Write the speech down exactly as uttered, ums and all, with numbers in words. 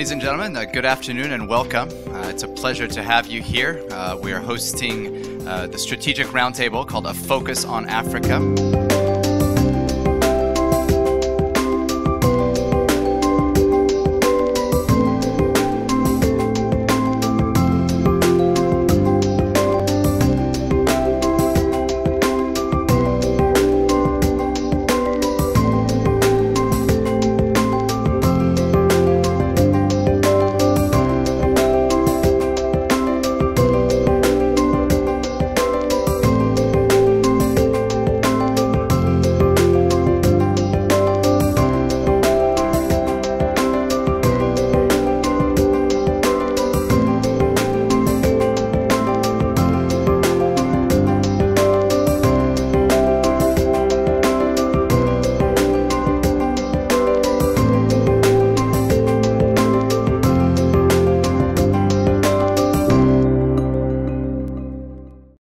ladies and gentlemen, uh, good afternoon and welcome. Uh, it's a pleasure to have you here. Uh, we are hosting uh, the strategic roundtable called A Focus on Africa.